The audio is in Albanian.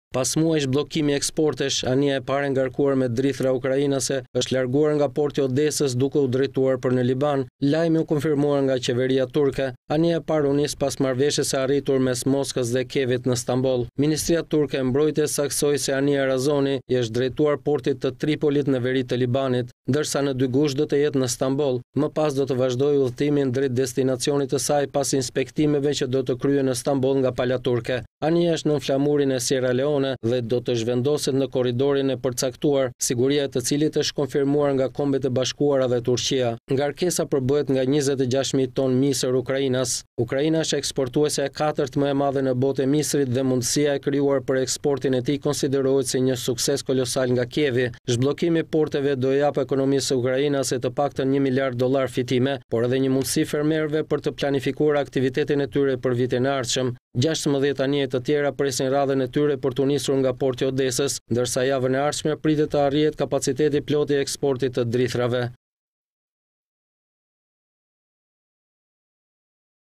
Pas muajsh bllokimi eksportesh, anija e parë ngarkuar me drithra ukrainase është larguar nga porti Odesës duke u drejtuar për në Liban. Lajmi u konfirmuar nga qeveria turke. Anija e parë u nis pas marrëveshjes së arritur mes Moskës dhe Kievit në Stamboll. Ministria turke e mbrojtjes saksoi se Anija Razoni i është drejtuar portit të Tripolit në veri të Libanit, ndërsa në 2 gusht do të jetë në Stamboll. Më pas do të vazhdojë udhëtimin drejt destinacionit të saj pas inspektimeve që do të kryen në Stamboll nga pala turke. Anija është në flamurin e Sierra Leone dhe do të zhvendoset në korridorin e përcaktuar, siguria e të cilit është konfirmuar nga Kombet e Bashkuara dhe Turqia. Ngarkesa përbëhet nga 26.000 ton misër Ukrainas. Ukraina është eksportuese e 4th më e madhe në botë e misrit dhe mundësia e krijuar për eksportin e tij konsiderohet si një sukses kolosal nga Kievi. Zhbllokimi i porteve do japë ekonomisë së Ukrainës të paktën $1 miliard fitime, por edhe një mundësi fermerëve për të planifikuar aktivitetin e tyre për vitin e ardhshëm. 16 anije të tjera presin radhën e tyre për të nisur nga porti Odesës, ndërsa javën e ardhshme pritet të arrihet kapaciteti plot i eksportit të drithrave.